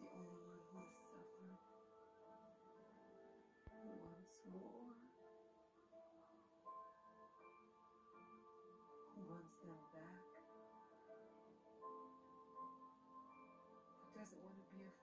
the only one who has suffered. Once more, who wants them back, who doesn't want to be a